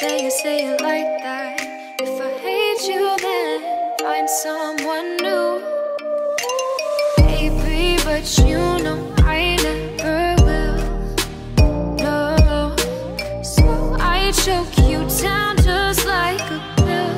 say it like that. If I hate you, then find someone new. Baby, but you know I never will. No, so I choke you down just like a pill.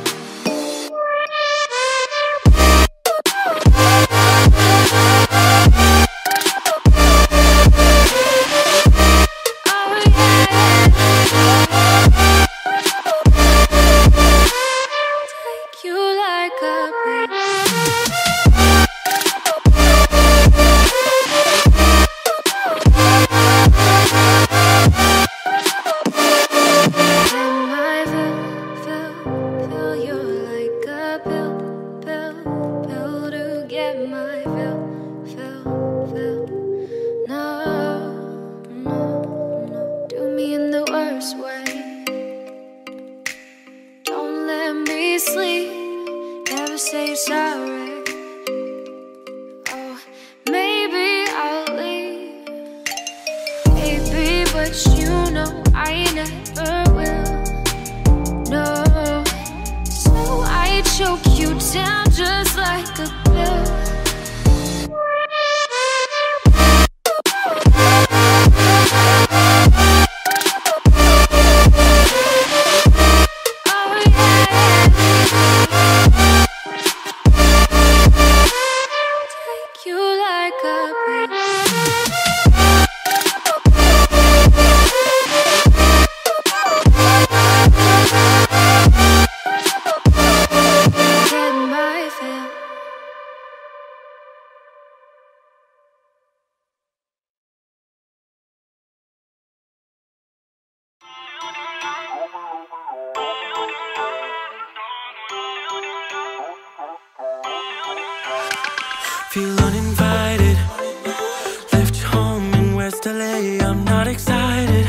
Feel uninvited. Left you home in West LA. I'm not excited.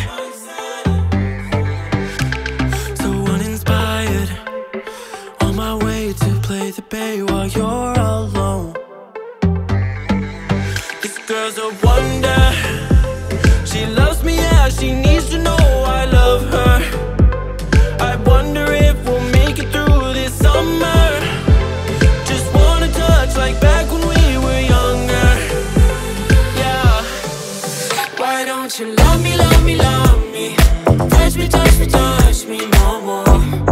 So uninspired. On my way to play the bay while you're alone. This girl's a wonder. She loves me, yeah, she needs to know I love her. I wonder if we'll make it through this summer. Just wanna touch like back when we were younger. Yeah. Why don't you love me, love me, love me? Touch me, touch me, touch me no more.